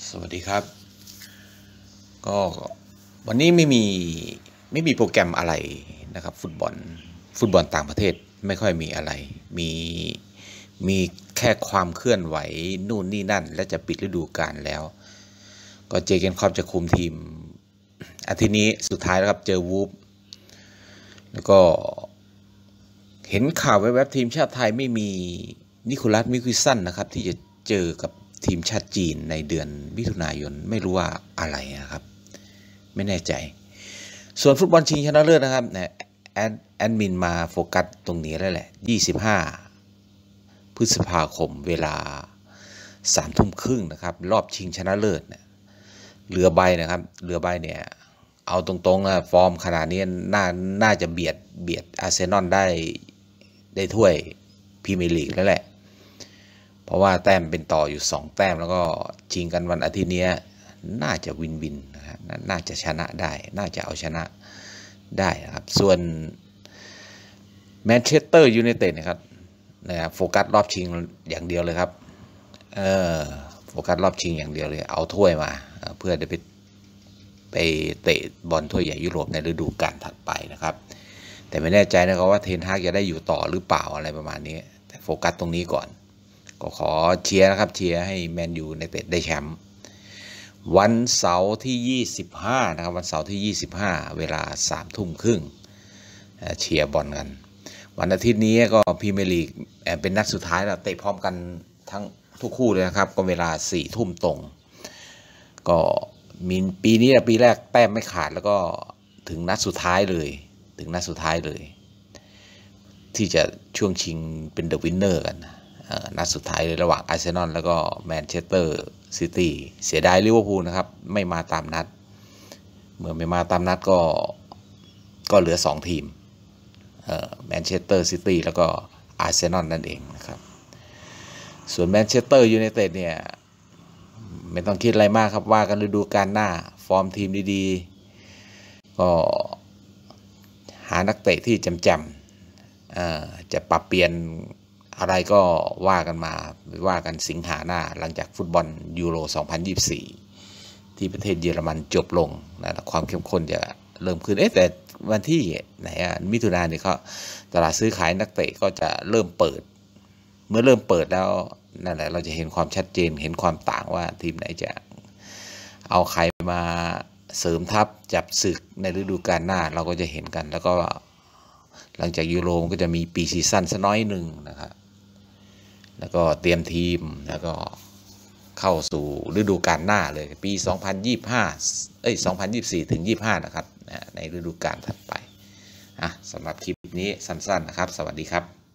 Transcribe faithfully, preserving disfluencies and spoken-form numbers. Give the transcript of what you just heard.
สวัสดีครับก็วันนี้ไม่มีไม่มีโปรแกรมอะไรนะครับฟุตบอลฟุตบอลต่างประเทศไม่ค่อยมีอะไรมีมีแค่ความเคลื่อนไหวนู่นนี่นั่นและจะปิดฤดูกาลแล้วก็เจเกนคล็อปจะคุมทีมอาทิตย์นี้สุดท้ายแล้วครับเจอวูฟแล้วก็เห็นข่าวแวบๆทีมชาติไทยไม่มีนิโคลัสมิควิสันนะครับที่จะเจอกับทีมชาติจีนในเดือนมิถุนายนไม่รู้ว่าอะไรนะครับไม่แน่ใจส่วนฟุตบอลชิงชนะเลิศนะครับเนี่ยแอดแอดมินมาโฟกัสตรงนี้แล้วแหละยี่สิบห้าพฤษภาคมเวลาสามทุ่มครึ่งนะครับรอบชิงชนะเลิศเนี่ยเรือใบนะครับเรือใบเนี่ยเอาตรงๆนะฟอร์มขนาดนี้น่าน่าจะเบียดเบียดอาร์เซนอลได้ได้ถ้วยพรีเมียร์ลีกแล้วแหละเพราะว่าแต้มเป็นต่ออยู่สองแต้มแล้วก็ชิงกันวันอาทิตย์นี้น่าจะวินวินนะครับน่าจะชนะได้น่าจะเอาชนะได้นะครับส่วนแมนเชสเตอร์ยูไนเต็ดนะครับนะครับโฟกัสรอบชิงอย่างเดียวเลยครับเออโฟกัสรอบชิงอย่างเดียวเลยเอาถ้วยมาเพื่อจะไปไปเตะบอลถ้วยใหญ่ยุโรปในฤดูกาลถัดไปนะครับแต่ไม่แน่ใจนะครับว่าเทนฮากจะได้อยู่ต่อหรือเปล่าอะไรประมาณนี้แต่โฟกัสตรงนี้ก่อนก็ขอเชียร์นะครับเชียร์ให้แมนยูไนเต็ดได้แชมป์วันเสาร์ที่ยี่สิบห้านะครับวันเสาร์ที่ยี่สิบห้าเวลาสามทุ่มครึ่งเชียร์บอลกันวันอาทิตย์นี้ก็พรีเมียร์ลีกเป็นนัดสุดท้ายแล้วเตะพร้อมกันทั้งทุกคู่เลยนะครับก็เวลาสี่ทุ่มตรงก็มีปีนี้ปีแรกแต้มไม่ขาดแล้วก็ถึงนัดสุดท้ายเลยถึงนัดสุดท้ายเลยที่จะช่วงชิงเป็นเดอะวินเนอร์กันนัดสุดท้ายเลยระหว่างอาร์เซนอลแล้วก็แมนเชสเตอร์ซิตี้เสียดายลิเวอร์พูลนะครับไม่มาตามนัดเมื่อไม่มาตามนัดก็ก็เหลือสองทีมแมนเชสเตอร์ซิตี้แล้วก็อาร์เซนอลนั่นเองนะครับส่วนแมนเชสเตอร์ยูไนเต็ดเนี่ยไม่ต้องคิดอะไรมากครับว่ากันฤดูกาลหน้าฟอร์มทีมดีๆก็หานักเตะที่จำๆจะปรับเปลี่ยนอะไรก็ว่ากันมาว่ากันสิงหาหน้าหลังจากฟุตบอลยูโรสองพันยี่สิบสี่ที่ประเทศเยอรมันจบลงนะความเข้มข้นจะเริ่มขึ้นเอ๊ะแต่วันที่ไหนอ่ะมิถุนายนนี่เขาตลาดซื้อขายนักเตะก็จะเริ่มเปิดเมื่อเริ่มเปิดแล้วนั่นแหละเราจะเห็นความชัดเจนเห็นความต่างว่าทีมไหนจะเอาใครมาเสริมทัพจับศึกในฤดูกาลหน้าเราก็จะเห็นกันแล้วก็หลังจากยูโรก็จะมีปีซีซั่นสักน้อยหนึ่งนะครับแล้วก็เตรียมทีมแล้วก็เข้าสู่ฤดูกาลหน้าเลยปีสองพันยี่สิบห้าเอ้ยสองพันยี่สิบสี่ถึงยี่สิบห้านะครับในฤดูกาลถัดไปอ่ะสำหรับคลิปนี้สั้นๆนะครับสวัสดีครับ